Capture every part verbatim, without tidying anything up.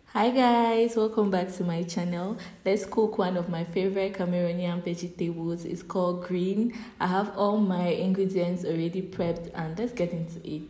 Hi guys, welcome back to my channel. Let's cook one of my favorite Cameroonian vegetables. It's called green. I have all my ingredients already prepped and let's get into it.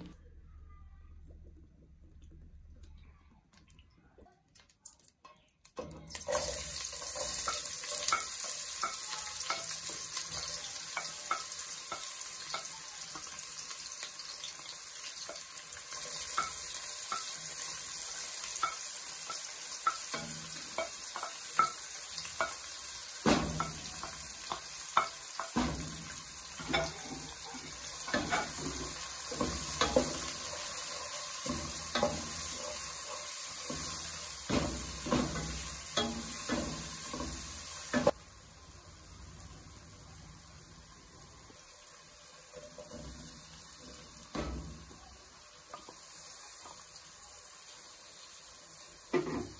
Mm-hmm.